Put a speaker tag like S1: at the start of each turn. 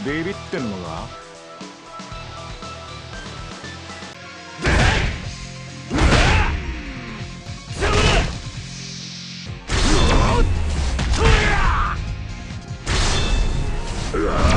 S1: ビビってんのか？うわ